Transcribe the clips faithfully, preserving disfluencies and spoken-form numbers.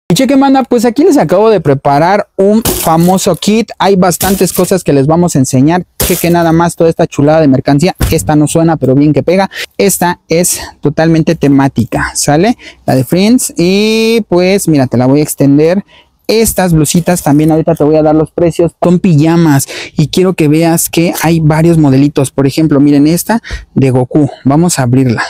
Y chequen, banda, pues aquí les acabo de preparar un famoso kit. Hay bastantes cosas que les vamos a enseñar. Chequen nada más toda esta chulada de mercancía. Esta no suena, pero bien que pega. Esta es totalmente temática, ¿sale? La de Friends. Y pues mira, te la voy a extender. Estas blusitas también ahorita te voy a dar los precios. Son pijamas y quiero que veas que hay varios modelitos. Por ejemplo, miren esta de Goku. Vamos a abrirla.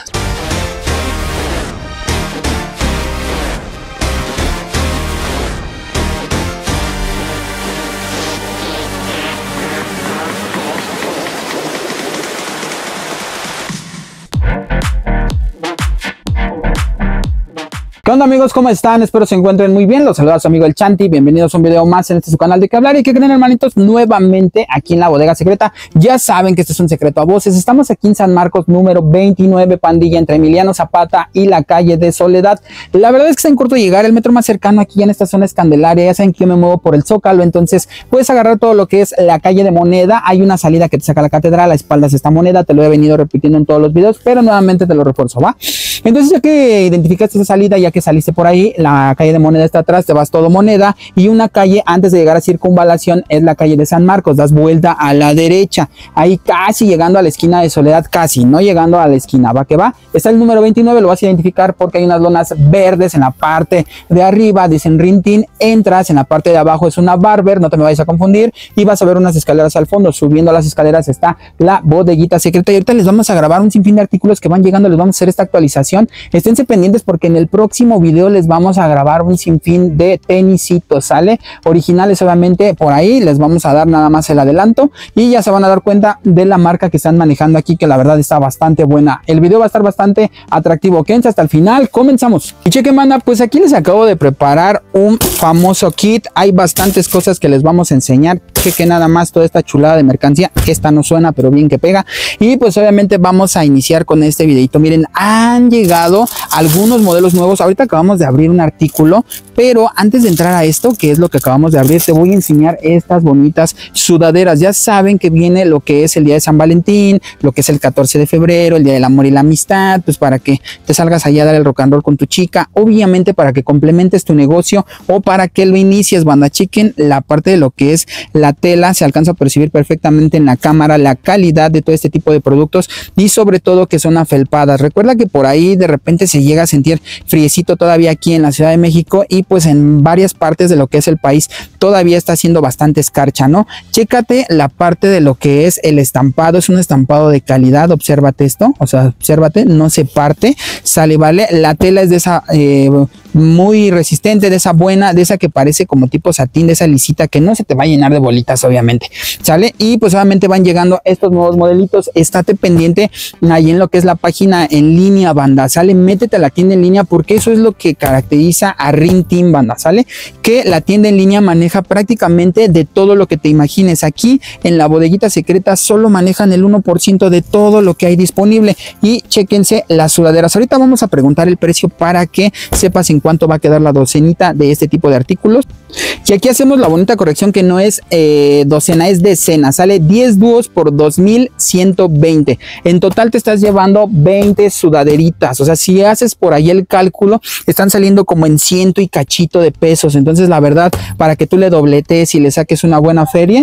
¿Qué onda, amigos? ¿Cómo están? Espero se encuentren muy bien. Los saluda a su amigo el Chanti. Bienvenidos a un video más en este su canal de qué hablar. Y que creen, hermanitos, nuevamente aquí en la bodega secreta. Ya saben que este es un secreto a voces. Estamos aquí en San Marcos número veintinueve, pandilla, entre Emiliano Zapata y la calle de Soledad. La verdad es que está en corto llegar. El metro más cercano aquí en esta zona es Candelaria. Ya saben que yo me muevo por el Zócalo, entonces puedes agarrar todo lo que es la calle de Moneda. Hay una salida que te saca a la catedral, a espaldas está Moneda. Te lo he venido repitiendo en todos los videos, pero nuevamente te lo refuerzo, ¿va? Entonces, ya que identificaste esa salida, ya que saliste por ahí, la calle de Moneda está atrás, te vas todo Moneda, y una calle antes de llegar a Circunvalación es la calle de San Marcos. Das vuelta a la derecha, ahí casi llegando a la esquina de Soledad, casi, no llegando a la esquina, va que va. Está el número veintinueve, lo vas a identificar porque hay unas lonas verdes en la parte de arriba, dicen Rintin. Entras, en la parte de abajo es una Barber, no te me vayas a confundir, y vas a ver unas escaleras al fondo. Subiendo las escaleras está la bodeguita secreta, y ahorita les vamos a grabar un sinfín de artículos que van llegando. Les vamos a hacer esta actualización. Esténse pendientes porque en el próximo video les vamos a grabar un sinfín de tenisitos, ¿sale? Originales, obviamente, por ahí les vamos a dar nada más el adelanto y ya se van a dar cuenta de la marca que están manejando aquí, que la verdad está bastante buena. El video va a estar bastante atractivo. Quédense hasta el final. Comenzamos. Y chequen, banda, pues aquí les acabo de preparar un famoso kit. Hay bastantes cosas que les vamos a enseñar. Chequen nada más toda esta chulada de mercancía. Esta no suena, pero bien que pega. Y pues obviamente vamos a iniciar con este videito. Miren, han llegado llegado algunos modelos nuevos. Ahorita acabamos de abrir un artículo, pero antes de entrar a esto, que es lo que acabamos de abrir, te voy a enseñar estas bonitas sudaderas. Ya saben que viene lo que es el día de San Valentín, lo que es el catorce de febrero, el día del amor y la amistad, pues para que te salgas allá a dar el rock and roll con tu chica, obviamente para que complementes tu negocio o para que lo inicies, banda. Chequen la parte de lo que es la tela, se alcanza a percibir perfectamente en la cámara la calidad de todo este tipo de productos y sobre todo que son afelpadas. Recuerda que por ahí de repente se llega a sentir friecito todavía aquí en la Ciudad de México, y pues en varias partes de lo que es el país todavía está haciendo bastante escarcha, ¿no? Chécate la parte de lo que es el estampado. Es un estampado de calidad. Obsérvate esto, o sea, obsérvate, no se parte, sale, vale. La tela es de esa eh, muy resistente, de esa buena, de esa que parece como tipo satín, de esa lisita que no se te va a llenar de bolitas, obviamente, sale. Y pues obviamente van llegando estos nuevos modelitos. Estate pendiente ahí en lo que es la página en línea, banda, sale. Métete a la tienda en línea porque eso es lo que caracteriza a Rintin, banda, sale, que la tienda en línea maneja prácticamente de todo lo que te imagines. Aquí en la bodeguita secreta solo manejan el uno por ciento de todo lo que hay disponible. Y chéquense las sudaderas. Ahorita vamos a preguntar el precio para que sepas en cuánto va a quedar la docenita de este tipo de artículos. Y aquí hacemos la bonita corrección que no es eh, docena, es decena. Sale diez dúos por dos mil ciento veinte. En total te estás llevando veinte sudaderitas. O sea, si haces por ahí el cálculo, están saliendo como en ciento y cachito de pesos. Entonces, la verdad, para que tú le dobletes y le saques una buena feria,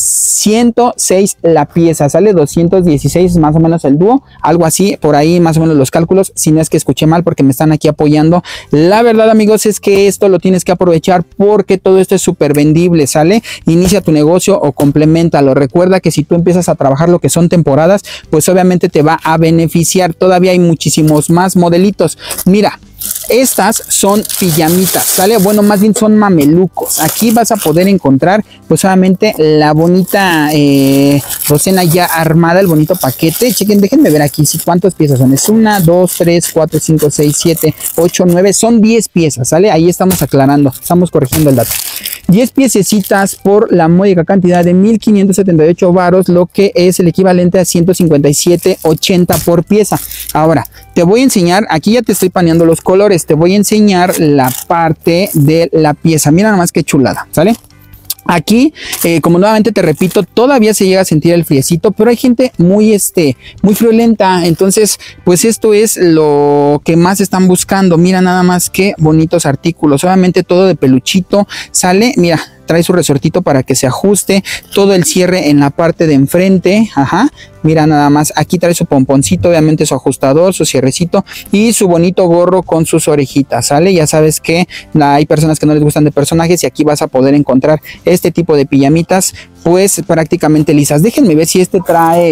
ciento seis la pieza. Sale doscientos dieciséis más o menos el dúo. Algo así, por ahí más o menos los cálculos. Si no es que escuché mal porque me están aquí apoyando. La verdad, amigos, es que esto lo tienes que aprovechar porque todo esto es súper vendible, ¿sale? Inicia tu negocio o complementalo. Recuerda que si tú empiezas a trabajar lo que son temporadas, pues obviamente te va a beneficiar. Todavía hay muchísimos más modelitos. Mira, estas son pijamitas, ¿sale? Bueno, más bien son mamelucos. Aquí vas a poder encontrar pues solamente la bonita eh, docena ya armada, el bonito paquete. Chequen, déjenme ver aquí si cuántas piezas son. Es una, dos, tres, cuatro, cinco, seis, siete, ocho, nueve, son diez piezas, ¿sale? Ahí estamos aclarando, estamos corrigiendo el dato. diez piececitas por la módica cantidad de mil quinientos setenta y ocho varos, lo que es el equivalente a ciento cincuenta y siete ochenta por pieza. Ahora, te voy a enseñar, aquí ya te estoy paneando los colores, te voy a enseñar la parte de la pieza. Mira nomás qué chulada, ¿sale? Aquí, eh, como nuevamente te repito, todavía se llega a sentir el friecito, pero hay gente muy, este, muy friolenta. Entonces, pues esto es lo que más están buscando. Mira nada más qué bonitos artículos. Obviamente todo de peluchito sale, mira, trae su resortito para que se ajuste, todo el cierre en la parte de enfrente, ajá, mira nada más, aquí trae su pomponcito, obviamente su ajustador, su cierrecito y su bonito gorro con sus orejitas, ¿sale? Ya sabes que hay personas que no les gustan de personajes y aquí vas a poder encontrar este tipo de pijamitas pues prácticamente lisas. Déjenme ver si este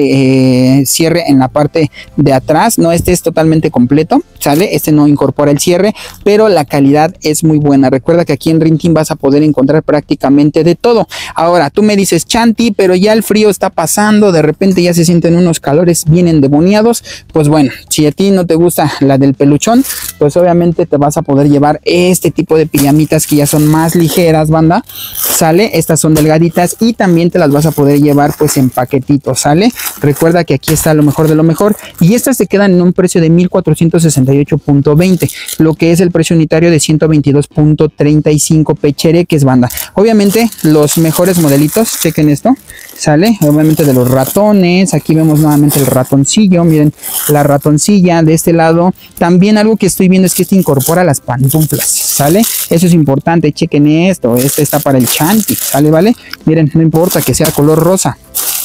trae eh, cierre en la parte de atrás. No, este es totalmente completo, ¿sale? Este no incorpora el cierre, pero la calidad es muy buena. Recuerda que aquí en Dream Team vas a poder encontrar prácticamente de todo. Ahora, tú me dices, Chanti, pero ya el frío está pasando, de repente ya se sienten unos calores bien endemoniados. Pues bueno, si a ti no te gusta la del peluchón, pues obviamente te vas a poder llevar este tipo de pijamitas que ya son más ligeras, banda, ¿sale? Estas son delgaditas y también te las vas a poder llevar pues en paquetitos, ¿sale? Recuerda que aquí está lo mejor de lo mejor y estas te quedan en un precio de mil cuatrocientos sesenta y ocho punto veinte, lo que es el precio unitario de ciento veintidós punto treinta y cinco pechereques, banda. Obviamente los mejores modelitos, chequen esto, ¿sale? Obviamente de los ratones, aquí vemos nuevamente el ratoncillo, miren la ratoncilla de este lado. También algo que estoy viendo es que este incorpora las pantuflas, ¿sale? Eso es importante, chequen esto, este está para el Chanti, ¿sale? ¿Vale? Miren, no importa que sea color rosa.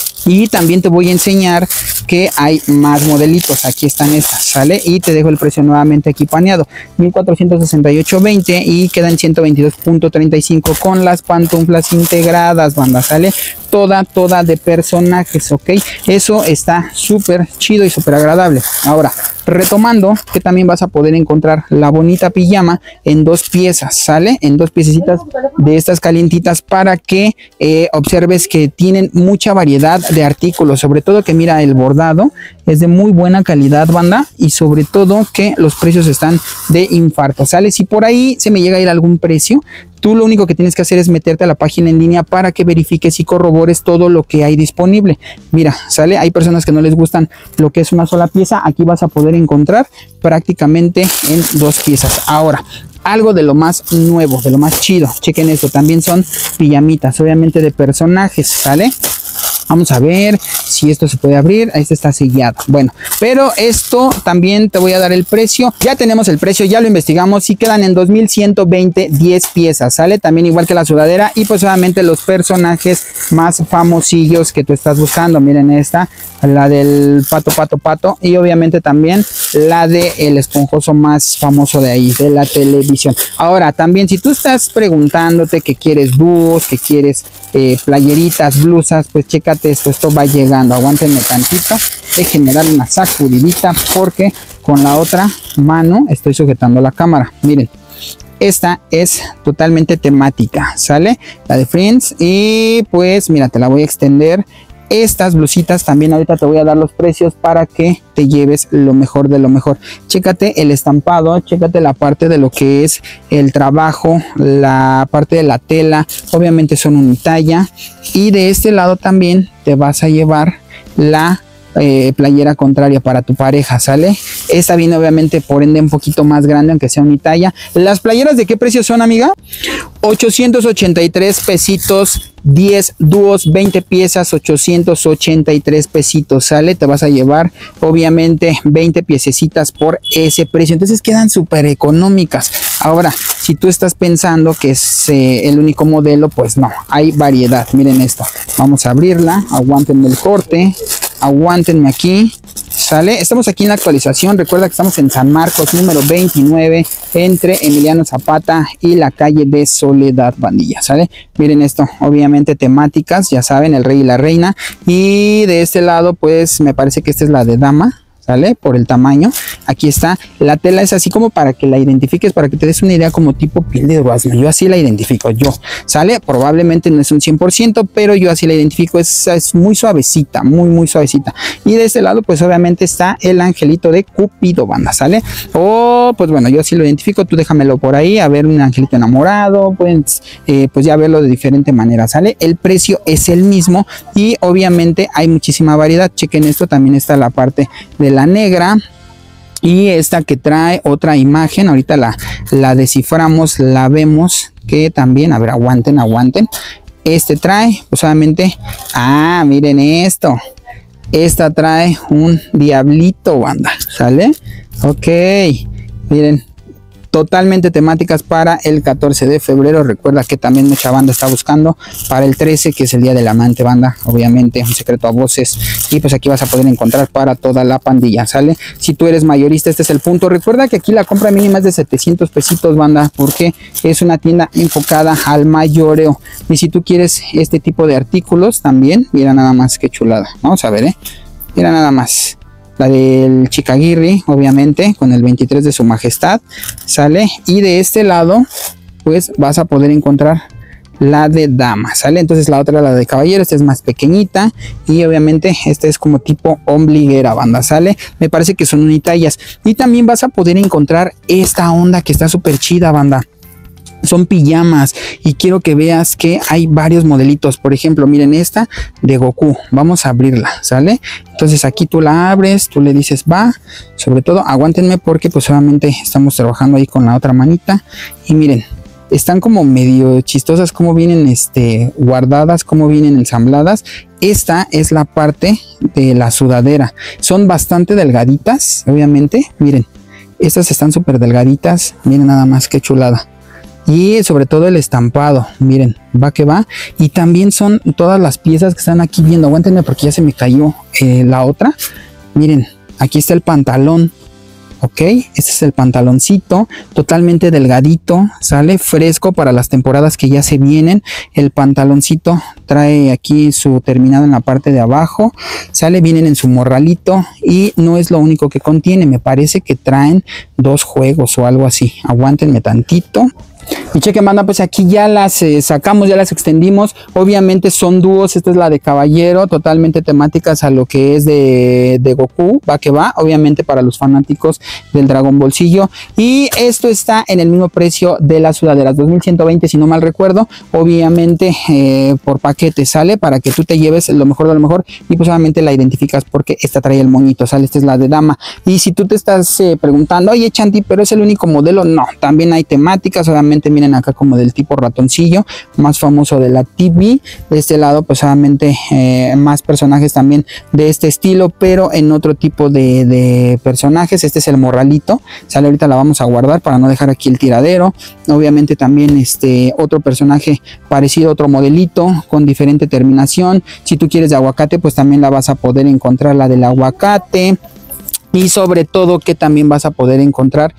Y también te voy a enseñar que hay más modelitos. Aquí están estas, ¿sale? Y te dejo el precio nuevamente aquí paneado, mil cuatrocientos sesenta y ocho punto veinte y quedan ciento veintidós punto treinta y cinco con las pantuflas integradas, banda, ¿sale? Toda, toda de personajes, ¿ok? Eso está súper chido y súper agradable. Ahora, retomando, que también vas a poder encontrar la bonita pijama en dos piezas, ¿sale? En dos piececitas de estas calientitas para que eh, observes que tienen mucha variedad de artículos, sobre todo que mira el bordado es de muy buena calidad, banda, y sobre todo que los precios están de infarto, ¿sale? Si por ahí se me llega a ir algún precio, tú lo único que tienes que hacer es meterte a la página en línea para que verifiques y corrobores todo lo que hay disponible. Mira, ¿sale? Hay personas que no les gustan lo que es una sola pieza, aquí vas a poder encontrar prácticamente en dos piezas. Ahora, algo de lo más nuevo, de lo más chido, chequen esto, también son pijamitas, obviamente de personajes, ¿sale? Vamos a ver si esto se puede abrir. Este está sellado. Bueno, pero esto también te voy a dar el precio. Ya tenemos el precio, ya lo investigamos y quedan en dos mil ciento veinte, diez piezas, ¿sale? También igual que la sudadera y pues obviamente los personajes más famosillos que tú estás buscando. Miren esta, la del pato, pato, pato y obviamente también la de el esponjoso más famoso de ahí, de la televisión. Ahora, también si tú estás preguntándote que quieres dúos, que quieres eh, playeritas, blusas, pues chécate esto, esto va llegando. Aguántenme tantito, déjenme dar una sacudidita porque con la otra mano estoy sujetando la cámara. Miren, esta es totalmente temática, ¿sale? La de Friends y pues mira, te la voy a extender. Estas blusitas también ahorita te voy a dar los precios para que te lleves lo mejor de lo mejor. Chécate el estampado, chécate la parte de lo que es el trabajo, la parte de la tela, obviamente son unitalla. Y de este lado también te vas a llevar la eh, playera contraria para tu pareja, ¿sale? Esta viene obviamente por ende un poquito más grande, aunque sea unitalla. ¿Las playeras de qué precio son, amiga? ochocientos ochenta y tres pesitos. diez dúos, veinte piezas, ochocientos ochenta y tres pesitos, ¿sale? Te vas a llevar obviamente veinte piececitas por ese precio, entonces quedan súper económicas. Ahora, si tú estás pensando que es eh, el único modelo, pues no, hay variedad. Miren esto, vamos a abrirla, aguántenme el corte, aguántenme aquí, ¿sale? Estamos aquí en la actualización, recuerda que estamos en San Marcos, número veintinueve, entre Emiliano Zapata y la calle de Soledad, bandilla, ¿sale? Miren esto, obviamente temáticas, ya saben, el rey y la reina, y de este lado pues me parece que esta es la de dama, ¿sale? Por el tamaño, aquí está, la tela es así como para que la identifiques, para que te des una idea como tipo piel de durazno, yo así la identifico, yo, ¿sale? Probablemente no es un cien por ciento, pero yo así la identifico, es, es muy suavecita, muy muy suavecita, y de este lado pues obviamente está el angelito de Cupido, banda, ¿sale? O pues bueno, yo así lo identifico, tú déjamelo por ahí, a ver un angelito enamorado, pues, eh, pues ya verlo de diferente manera, ¿sale? El precio es el mismo y obviamente hay muchísima variedad, chequen esto, también está la parte de la negra y esta que trae otra imagen, ahorita la, la desciframos, la vemos que también, a ver, aguanten, aguanten, Este trae, pues obviamente, ah, miren esto. Esta trae un diablito, banda, ¿sale? Ok, miren, totalmente temáticas para el catorce de febrero. Recuerda que también mucha banda está buscando para el trece, que es el día del amante, banda. Obviamente un secreto a voces, y pues aquí vas a poder encontrar para toda la pandilla, ¿sale? Si tú eres mayorista, este es el punto. Recuerda que aquí la compra mínima es de setecientos pesitos, banda, porque es una tienda enfocada al mayoreo. Y si tú quieres este tipo de artículos también, mira nada más qué chulada. Vamos a ver, eh mira nada más. La del Chicaguirri, obviamente, con el veintitrés de su majestad, sale. Y de este lado, pues vas a poder encontrar la de dama, sale. Entonces la otra, la de caballero, esta es más pequeñita. Y obviamente esta es como tipo ombliguera, banda, sale. Me parece que son unitallas. Y también vas a poder encontrar esta onda que está súper chida, banda. Son pijamas, y quiero que veas que hay varios modelitos. Por ejemplo, miren esta de Goku. Vamos a abrirla, ¿sale? Entonces aquí tú la abres, tú le dices va. Sobre todo aguántenme porque pues solamente estamos trabajando ahí con la otra manita. Y miren, están como medio chistosas como vienen este, guardadas, como vienen ensambladas. Esta es la parte de la sudadera. Son bastante delgaditas, obviamente. Miren, estas están súper delgaditas. Miren nada más qué chulada. Y sobre todo el estampado, miren, va que va. Y también son todas las piezas que están aquí viendo. Aguántenme porque ya se me cayó eh, la otra. Miren, aquí está el pantalón. Ok, este es el pantaloncito, totalmente delgadito, sale fresco para las temporadas que ya se vienen. El pantaloncito trae aquí su terminado en la parte de abajo, sale, vienen en su morralito, y no es lo único que contiene. Me parece que traen dos juegos o algo así. Aguántenme tantito. Y chequen, banda, pues aquí ya las eh, sacamos, ya las extendimos. Obviamente son dúos. Esta es la de caballero, totalmente temáticas a lo que es de, de Goku, va que va, obviamente para los fanáticos del Dragón Bolsillo. Y esto está en el mismo precio de las sudaderas, dos mil ciento veinte si no mal recuerdo. Obviamente eh, por paquete, sale, para que tú te lleves lo mejor de lo mejor. Y pues obviamente la identificas porque esta trae el moñito, sale. Esta es la de dama. Y si tú te estás eh, preguntando, oye Chanti, pero es el único modelo, no, también hay temáticas. Obviamente miren acá como del tipo ratoncillo, más famoso de la T V. De este lado pues obviamente eh, más personajes también de este estilo, pero en otro tipo de, de personajes. Este es el morralito, sale. Ahorita la vamos a guardar para no dejar aquí el tiradero. Obviamente también este otro personaje parecido, otro modelito con diferente terminación. Si tú quieres de aguacate, pues también la vas a poder encontrar, la del aguacate. Y sobre todo que también vas a poder encontrar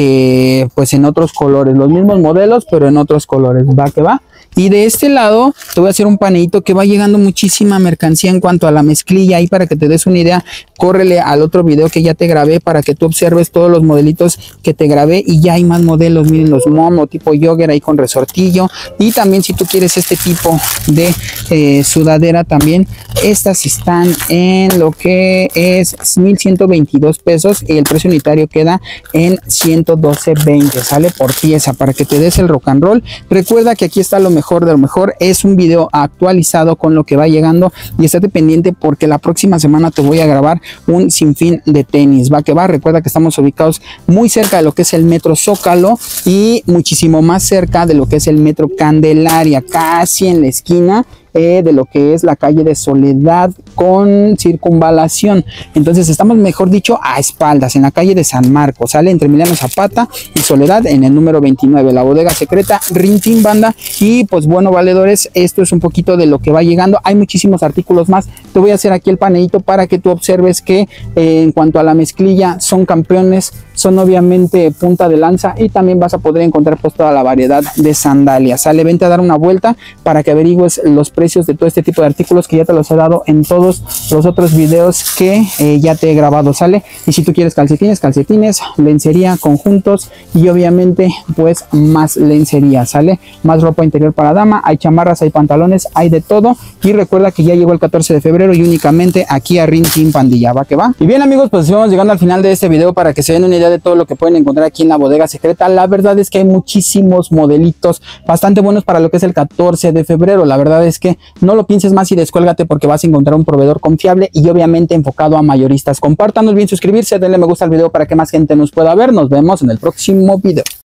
eh, pues en otros colores, los mismos modelos pero en otros colores, va que va. Y de este lado te voy a hacer un paneíto que va llegando muchísima mercancía en cuanto a la mezclilla. Ahí para que te des una idea, córrele al otro video que ya te grabé para que tú observes todos los modelitos que te grabé. Y ya hay más modelos, miren los momo tipo jogger ahí con resortillo. Y también si tú quieres este tipo de eh, sudadera también, estas están en lo que es mil ciento veintidós pesos y el precio unitario queda en ciento doce veinte, sale por pieza, para que te des el rock and roll. Recuerda que aquí está lo mejor de lo mejor, es un video actualizado con lo que va llegando, y estate pendiente porque la próxima semana te voy a grabar un sinfín de tenis, va que va. Recuerda que estamos ubicados muy cerca de lo que es el metro Zócalo y muchísimo más cerca de lo que es el metro Candelaria, casi en la esquina Eh, de lo que es la calle de Soledad con Circunvalación. Entonces estamos, mejor dicho, a espaldas, en la calle de San Marcos, sale, entre Emiliano Zapata y Soledad, en el número veintinueve, la bodega secreta Rintin, banda. Y pues bueno, valedores, esto es un poquito de lo que va llegando. Hay muchísimos artículos más. Te voy a hacer aquí el paneíto para que tú observes que eh, en cuanto a la mezclilla son campeones, son obviamente punta de lanza, y también vas a poder encontrar pues toda la variedad de sandalias, sale. Vente a dar una vuelta para que averigües los precios de todo este tipo de artículos que ya te los he dado en todos los otros videos que eh, ya te he grabado, sale. Y si tú quieres calcetines, calcetines, lencería, conjuntos y obviamente pues más lencería, sale, más ropa interior para dama, hay chamarras, hay pantalones, hay de todo. Y recuerda que ya llegó el catorce de febrero y únicamente aquí a Rin Team Pandilla, va que va. Y bien, amigos, pues vamos llegando al final de este video para que se den una idea de todo lo que pueden encontrar aquí en la bodega secreta. La verdad es que hay muchísimos modelitos bastante buenos para lo que es el catorce de febrero. La verdad es que no lo pienses más y descuélgate porque vas a encontrar un proveedor confiable y obviamente enfocado a mayoristas. Compártanos bien, suscribirse, denle me gusta al video para que más gente nos pueda ver. Nos vemos en el próximo video.